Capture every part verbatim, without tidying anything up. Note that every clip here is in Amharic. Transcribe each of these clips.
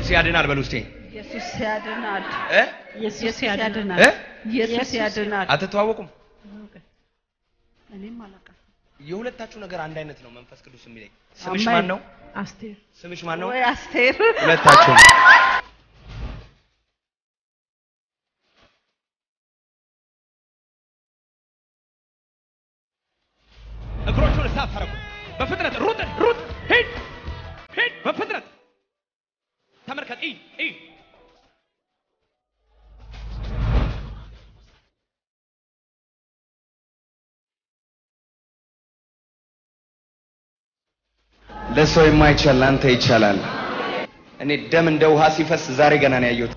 ኢየሱስ ያድናል በሉስቲ ኢየሱስ ያድናል እ ኢየሱስ ያድናል እ ኢየሱስ ያድናል አትተዋወቁም እኔም አላውቅም የሁለታችሁ ነገር አንድ አይነት ነው መንፈስ ቅዱስ የሚለኝ ስምሽ ማን ነው አስቴር ስምሽ ማን ነው ወይ አስቴር ሁለታችሁ እግሮቹን ሳት አረጉ በፍጥነት ሩጥ ሩጥ ሂድ ሂድ በፍጥነት ተመልከት ኢ ኢ ለሰው የማይቻል አንተ ይቻላል እኔ ደም እንደ ውሃ ሲፈስ ዛሬ ገና ነው ያየሁት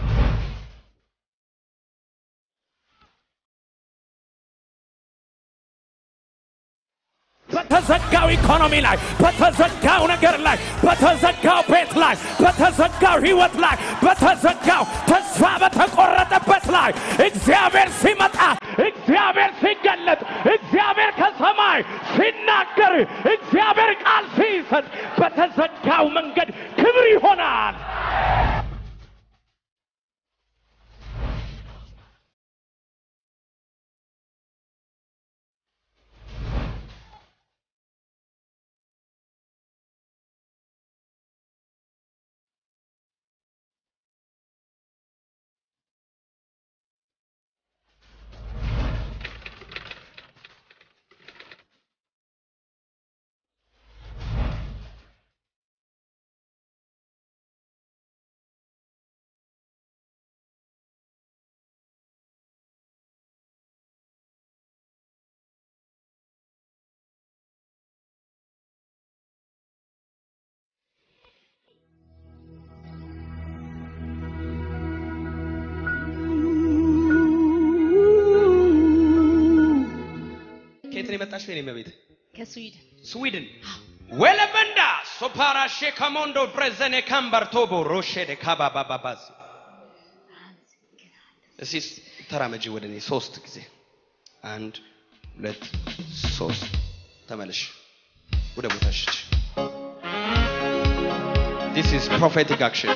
በተዘጋው ኢኮኖሚ ላይ በተዘጋው ነገር ላይ በተዘጋው ቤት ላይ በተዘጋው ህይወት ላይ በተዘጋው ተስፋ በተቆረጠበት ላይ እግዚአብሔር ሲመጣ እግዚአብሔር ሲገለጥ እግዚአብሔር ከሰማይ ሲናገር እግዚአብሔር ቃል ሲሰጥ በተዘጋው መንገድ ክብር ይሆናል የመጣሽው የኔ መቤት ከስዊድን ስዊድን ወለበንዳ ሶፓራሼ ካሞንዶ ብሬዘኔ ካምባርቶቦ ሮሼ ካባባባባዝ እሲስ ተራመጂ ወደኔ ሶስት ጊዜ አንድ ሁለት ሶስት ተመለሽ ወደ ቦታሽ This is prophetic action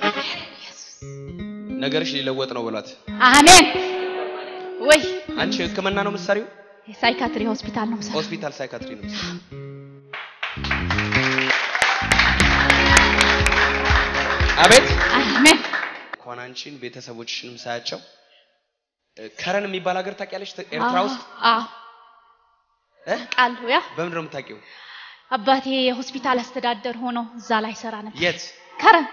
ነገርሽ ሊለወጥ ነው ብላት አሜን ወይ አንቺ ህክምና ነው መስሪው ሳይካትሪ ሆስፒታል ነው ሰራ ሆስፒታል ሳይካትሪ ነው አቤት አሜን ኮናንቺን ቤተሰቦችሽንም ሳያቸው ከረን የሚባል ሀገር ታውቂያለሽ ኤርትራ ውስጥ አዎ እ ቃል ያ በምን ነው የምታውቂው አባቴ የሆስፒታል አስተዳደር ሆኖ እዛ ላይ ሰራ ነበር የት ከረን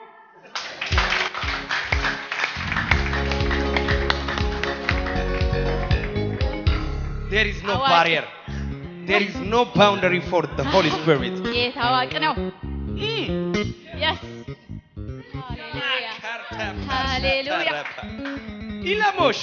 There is no barrier. There is no boundary for the Holy Spirit. የታዋቂ ነው Yes Hallelujah ኢላሞሻ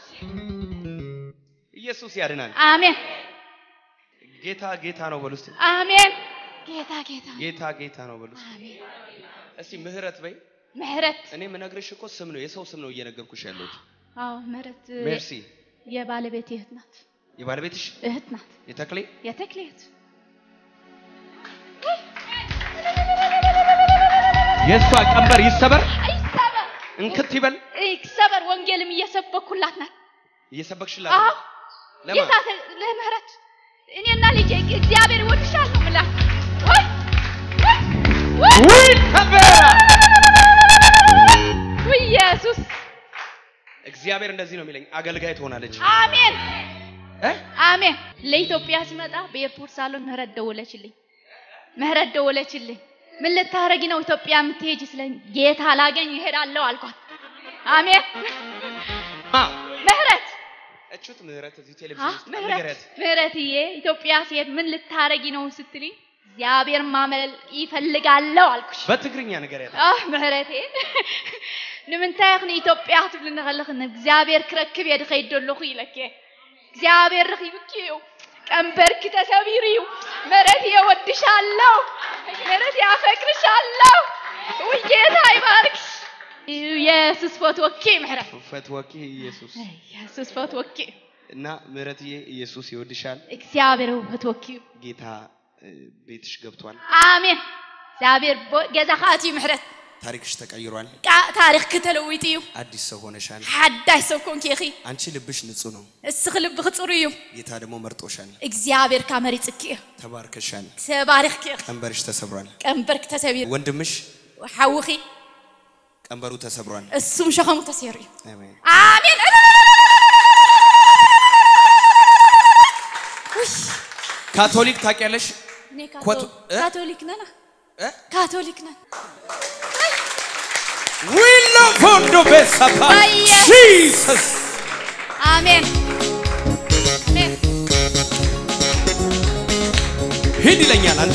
ኢየሱስ ያድናል አሜን ጌታ ጌታ ነው በሉስ አሜን ጌታ ጌታ ጌታ ጌታ ነው በሉስ አሜን እስቲ ምህረት በይ ምህረት እኔ ምነግርሽ እኮ ስም ነው የሰው ስም ነው እየነገርኩሽ ያለሁት አዎ ምህረት ሜርሲ የባለቤቴ እህት ናት የባለቤትሽ እህት ናት የተክሌ የተክሌ እህት የሷ ቀንበር ይሰበር ይሰበር እንክት ይበል ይሰበር ወንጌልም እየሰበኩላት ናት እየሰበክሽላት አዎ ጌታ ለምህረት እኔና ልጄ እግዚአብሔር ይወድሻል ነው ምላ ወይ ወይ ተበራ ወይ ኢየሱስ እግዚአብሔር እንደዚህ ነው የሚለኝ አገልጋይ ትሆናለች አሜን እ አሜን ለኢትዮጵያ ሲመጣ በኤርፖርት ሳሎን ምህረት ደወለችልኝ ምህረት ደወለችልኝ ምን ልታረጊ ነው ኢትዮጵያ የምትሄጂ ስለኝ ጌታ ላገኝ ይሄዳለሁ አልኳት አሜን ማ ምህረት እቹት ምህረት እዚህ ቴሌቪዥን ውስጥ ነገራት ምህረትዬ ኢትዮጵያ ሲሄድ ምን ልታረጊ ነው ስትልኝ እግዚአብሔር ማመል ይፈልጋለሁ አልኩሽ በትግርኛ ነገራት አህ ምህረቴ ንምንታይክን ኢትዮጵያ ትብልና ከለክን እግዚአብሔር ክረክብ የድኸይደለኹ ይለከ እግዚአብሔር ረኺብኪው ቀንበርክ ተሰቢሪው ምህረት ይወድሻለሁ ምህረት ያፈቅርሻለሁ ወጌታ ይባርክሽ ኢየሱስ ፈትወኪ ምህረት ፈትወኪ ኢየሱስ ኢየሱስ ፈትወኪ እና ምህረትዬ ኢየሱስ ይወድሻል እግዚአብሔር ፈትወኪ ጌታ ቤትሽ ገብቷል አሜን እግዚአብሔር ገዛኻቲ ምህረት ታሪክሽ ተቀይሯል ታሪክ ከተለውይትዩ አዲስ ሰው ሆነሻል ሓዳይ ሰው ኮንኪ አንቺ ልብሽ ንጹህ ነው እስኽ ልብኽ ጽሩይ እዩ ጌታ ደግሞ መርጦሻል እግዚአብሔር ካመሪ ጽኪ ተባርከሻል ተባረክ ቀንበርሽ ተሰብሯል ቀንበርክ ተሰብሯል ወንድምሽ ሓውኺ ቀንበሩ ተሰብሯል እሱም ሸኸሙ ተሰይሩ አሜን አሜን ካቶሊክ ታውቂያለሽ ካቶሊክ ነና እ ካቶሊክ ነን we love fondo besapa Jesus አሜን አሜን ሂድ ይለኛል አንተ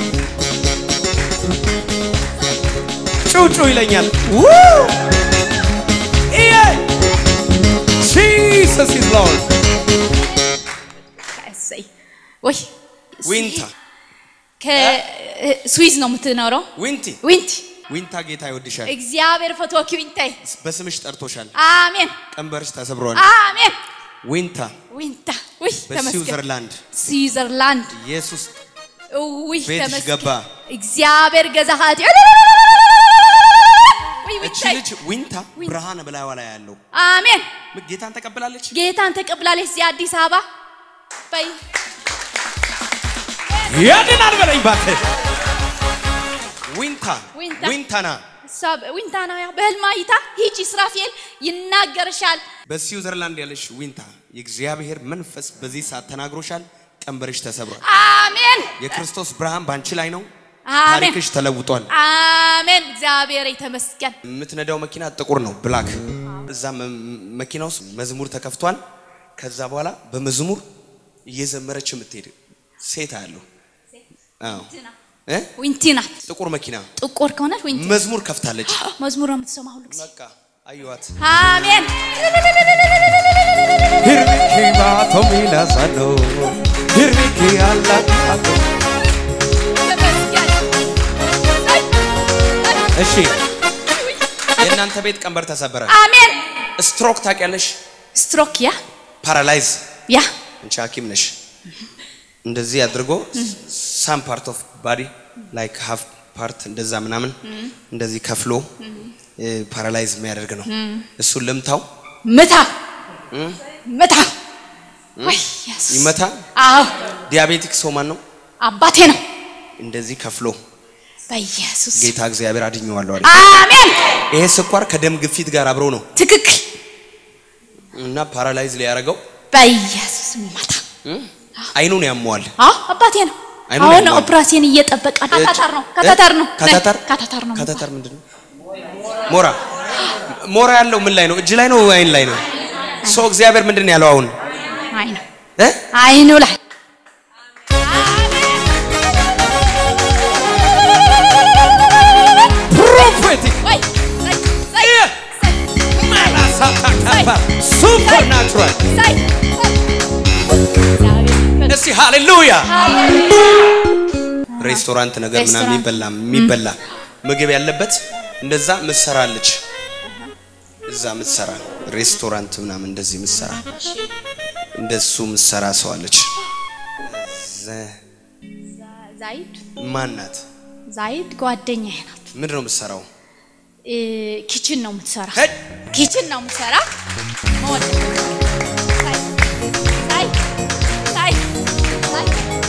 ጩጩ ይለኛል ው Jesus is Lord ከሰይ ወይ ዊንታ ከስዊዝ ነው የምትኖረው ዊንቲ ዊንቲ ዊንታ ጌታ ይወድሻል እግዚአብሔር ፈቶኪ ዊንታይ በስምሽ ጠርቶሻል አሜን ቀንበርሽ ተሰብሯል አሜን ዊንታ ዊንታ ወይ ተመስገን ስዊዘርላንድ ስዊዘርላንድ ኢየሱስ ወይ ተመስገን ገባ እግዚአብሔር ገዛሃት ወይ እቺ ልጅ ዊንታ ብርሃን በላይዋ ላይ ያለው አሜን ጌታን ተቀበላለች ጌታን ተቀበላለች እዚህ አዲስ አበባ በይ ያድናል በለኝ ባተ ዊንታ ዊንታና ሰብ ዊንታና ያ በህልማይታ ሂጂ ስራፊል ይናገርሻል በስዊዘርላንድ ያለሽ ዊንታ የእግዚአብሔር መንፈስ በዚህ ሰዓት ተናግሮሻል ቀንበርሽ ተሰብሯል አሜን የክርስቶስ ብርሃን ባንቺ ላይ ነው አሜን ታሪክሽ ተለውጧል አሜን እግዚአብሔር ይተመስገን የምትነዳው መኪና ጥቁር ነው ብላክ እዛ መኪናው መዝሙር ተከፍቷል ከዛ በኋላ በመዝሙር እየዘመረች የምትሄድ ሴት አለው አዎ እ ዊንቲና ጥቁር መኪና ጥቁር ከሆነች ዊንቲ መዝሙር ከፍታለች መዝሙር የምትሰማ ሁሉ ጊዜ በቃ አዩዋት አሜን ሂርሚኪ ባቶሚላ ሳኖ ሂርሚኪ አላቃቶ እሺ የእናንተ ቤት ቀንበር ተሰበረ አሜን ስትሮክ ታውቂያለሽ ስትሮክ ያ ፓራላይዝ ያ አንቺ ሐኪም ነሽ እንደዚህ አድርጎ some part of body like half part እንደዛ ምናምን እንደዚህ ከፍሎ ፓራላይዝ የሚያደርግ ነው እሱ ለምታው መታ መታ ወይ ኢየሱስ ይመታ አዎ ዲያቤቲክ ሰው ማን ነው አባቴ ነው እንደዚህ ከፍሎ በኢየሱስ ጌታ እግዚአብሔር አድኛዋለሁ አለ አሜን ይሄ ስኳር ከደም ግፊት ጋር አብሮ ነው ትክክል እና ፓራላይዝ ሊያረጋው በኢየሱስ መታ አይኑን ያሟል አዎ አባቴ ነው አሁን ኦፕራሲዮን እየጠበቀ ካታታር ነው ካታታር ነው ካታታር ካታታር ነው ካታታር ምንድነው ሞራ ሞራ ያለው ምን ላይ ነው እጅ ላይ ነው አይን ላይ ነው ሶ እግዚአብሔር ምንድነው ያለው አሁን አይኑ እ አይኑ ላይ ፕሮፌቲክ ወይ ማላሳታካባ ሱፐርናቹራል እስቲ ሃሌሉያ ሬስቶራንት ነገር ምናምን ይበላ የሚበላ ምግብ ያለበት እንደዛ ምሰራለች እዛ ምሰራ ሬስቶራንት ምናምን እንደዚህ ምሰራ እንደሱ ምሰራ ሰው አለች ዛይድ ማናት ዛይድ ጓደኛዬ ናት ምንድነው ምሰራው እ ኪችን ነው ምትሰራ ኪችን ነው ምትሰራ ሞድ ሳይ ሳይ ሳይ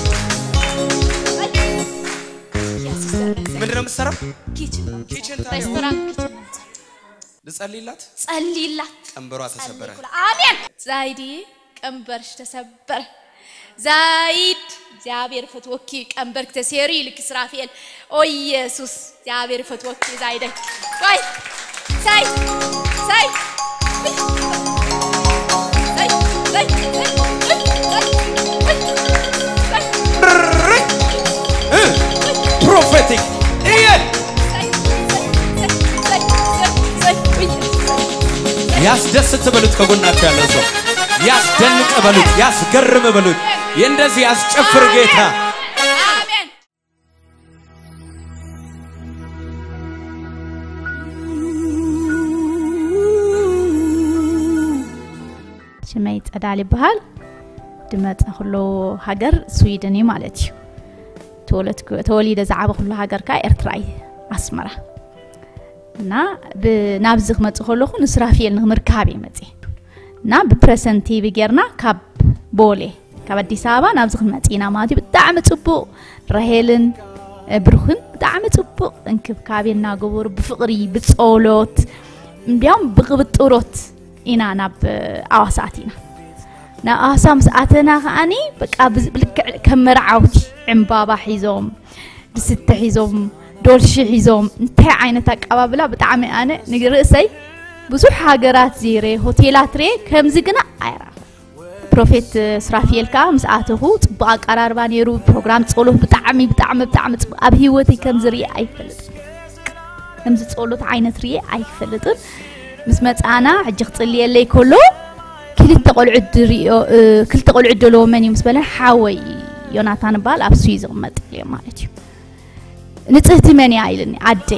ምንድነው ምሰራው ኪችን ኪችን ሬስቶራንት ኪችን ልጸልይላት ጸልይላት ቀንበሯ ተሰበረ አሜን ዛይዲ ቀንበርሽ ተሰበረ ዛይድ እግዚአብሔር ፈትወኪ ቀንበርክ ተሰሪ ልክ ስራፊል ኦ ኢየሱስ እግዚአብሔር ፈትወኪ ዛይደ ወይ ሳይ ሳይ ሳይ ሳይ ፕሮፌቲክ ይሄ ያስደስት በሉት ከጎናቸው ያለው ሰው ያስደንቅ በሉት ያስገርም በሉት የእንደዚህ ያስጨፍር ጌታ አሜን ሽመይ ጸዳል ይባል ድመጽ ሁሉ ሀገር ስዊድን ማለት ተወለድ ተወሊደ ዛዕበ ሁሉ ሀገር ካ ኤርትራይ አስመራ نا بنابزخ متصخلوخو نسرافيل نمركابي متي نا ببرسنتي بجرنا كاب بولي كاب أديس أبابا نابزخ متينا ماتي بتعم تصبو رهيلن بروخن بتعم تصبو انكب كابي ناقبور بفقري بتصولوت بيوم بغبت أوروت إنا ناب أواساتنا نا أسام ساعتنا خاني بقى بلك كمر عوتي عم بابا حيزوم بست حيزوم دولش حيزوم انتهى عينتك أبابلا بتعمي أنا نقرأسي بزوح حاجرات زيري هوتيلات ري كم زجنا عيرا بروفيت سرافيل كام ساعته تبقى قرار بانيرو برنامج تصولو بتعمي بتعمي بتعمي أبهي وتي كم زري أي فلت كم تصولو عينت ري أي فلت مسمت أنا عجقت اللي اللي كله كل تقول عدري كل تقول عدلو مني مسبلا حاوي يوناتان بال أبسويز غمت لي مالتي نتصهت مني عيلني عدي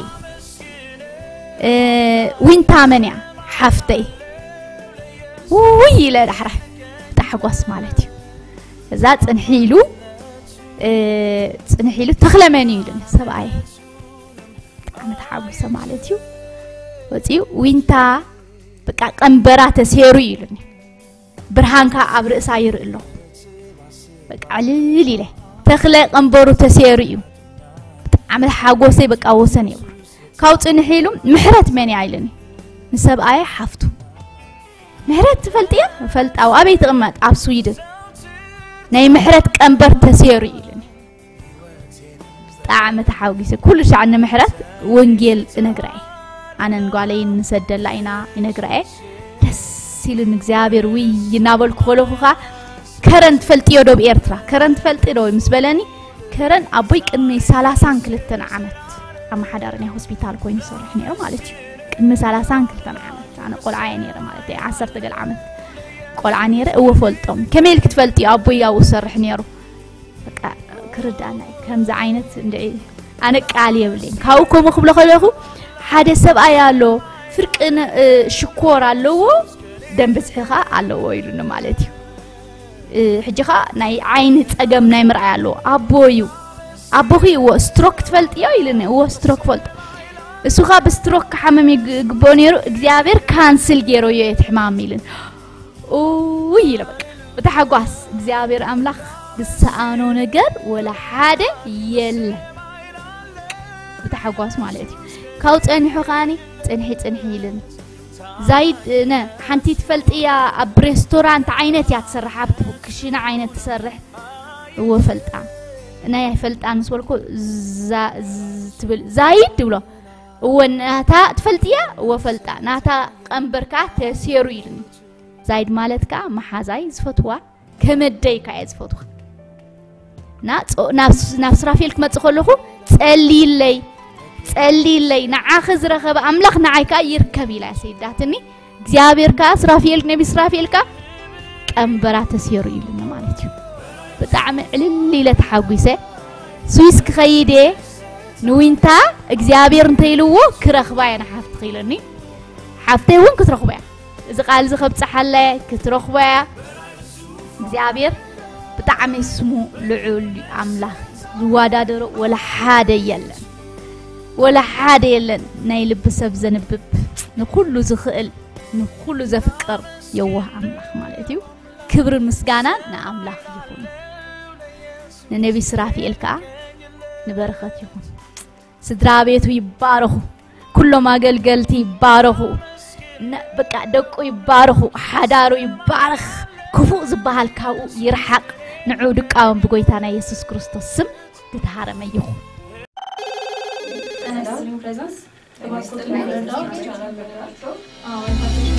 أه وين تامني حفتي وي لا رح تحقوس مالتي ذات انحيلو أه انحيلو تخلمني لن سبعي عم تحقوس مالتي وتي وين تا بقى قنبرا تسيرو يلني برهانكا عبر ساير له بقى عليلي له تخلى قنبرو تسيرو عمل حاجوسي بقى وسني كاوت انحيلو محرت مني عيلني نسبعي حفتو محرت فلتيا فلت او ابي تقمط اب سويدن ناي محرت قنبر تسيرو يلني طعم تحاوجيسه كل شيء عن محرت ونجيل نغراي أنا نقولي نسدل لينا نقرأ تسيل نجزابير وي ينابل كله كرنت فلتيو دو بإيرترا كرنت فلتيو مسبلاني كرن أبويك إني سالاسان كلتنا عمت أما حدارني هوسبيتال كوين صرحني أو مالتي إني سالاسان كلتنا عمت أنا قول عيني مالتي عصر تقل عمت قول عيني هو فلتهم كميل كتفلتي أبوي أو صرحني رو بقى كرد أنا كم زعينت أنا قالي بلين كاوكو مخبل خلوه حدا سبعة يالو فرق إن شكور علو دم بسحخة علو ويلنا مالتي حجخة ناي عين تأجم ناي مرعى علو أبويو أبوي هو ستروك تفلت يا يلنا هو ستروك فلت السخاء بستروك حمامي جبونيرو إجابير كانسل جيرو يتحمام يلن ويلا بق بتحقواس إجابير أملاخ بسأنو نجر ولا حدا يل بتحقواس مالتي كاوت أني حقاني تنحي تنحيلن زايد نا حنتي تفلت إياه بريستورانت عينت يا تسرح بتبكشين عينت تسرح هو فلت عن أنا يفلت عن سوالكو زا تبل زايد ولا هو ناتا تفلت إياه هو فلت عن ناتا أمبركا تسيرويلن زايد مالتكا محازاي زفتوا كمدي كايز فتوا نات نفس نفس رافيلك ما تخلوه تسألي لي تسألي لي نعاخذ رخب أملاخ نعيكا يركب إلى سيداتني زيابير كاس رافيل نبي سرافيل كا أمبرا تسيرو يلنا مالتي بتعمل اللي لا تحويسه سويس خيدي نوينتا زيابير نتيلو كرخباي أنا حفت خيلني حفتي وين كترخباي إذا قال زخب صحلة كترخباي زيابير بتعمل اسمه لعول أملاخ زوادادر ولا حدا يلا ولا حدا يلن نايل بسب زنبب نكله زخل نكله زفكر يوه أملاخ مالتيو كبر المسجانا نأملاخ يكون النبي سرافيل كا نبرخت يكون سدرابيتو يبارخو كل ما قال قلتي يبارخو بقى دقو يبارخو حدارو يبارخ كفو زبال كاو يرحق نعودك قاوم بقويتانا يسوس كريستوس سم تتهارم يخون Presence.